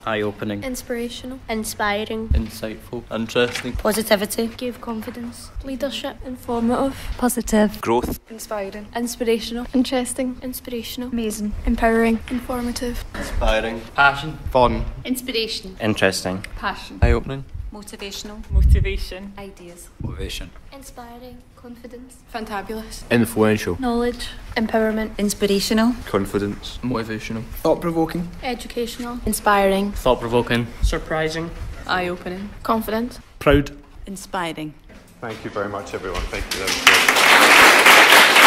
eye-opening, inspirational, inspiring, insightful, interesting, positivity, give confidence, leadership, informative, positive, growth, inspiring, inspirational, interesting, inspirational, amazing, empowering, informative, inspiring, passion, fun, inspiration, interesting, passion, eye-opening, motivational, motivation, ideas, motivation, inspiring, confidence, fantabulous, influential, knowledge, empowerment, inspirational, confidence, motivational, thought-provoking, educational, inspiring, thought-provoking, surprising, eye-opening, confident, proud, inspiring. Thank you very much, everyone. Thank you. That was great.